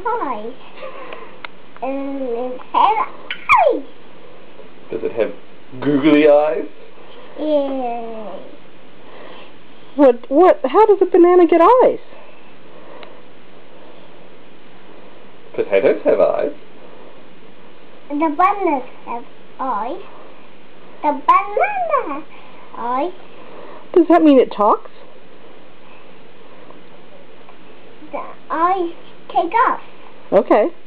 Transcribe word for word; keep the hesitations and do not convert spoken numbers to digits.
eyes. And it has eyes. Does it have googly eyes? Yeah. What, what, how does a banana get eyes? Potatoes have eyes. The bananas have eyes. The banana eyes. Does that mean it talks? The eyes take off. Okay.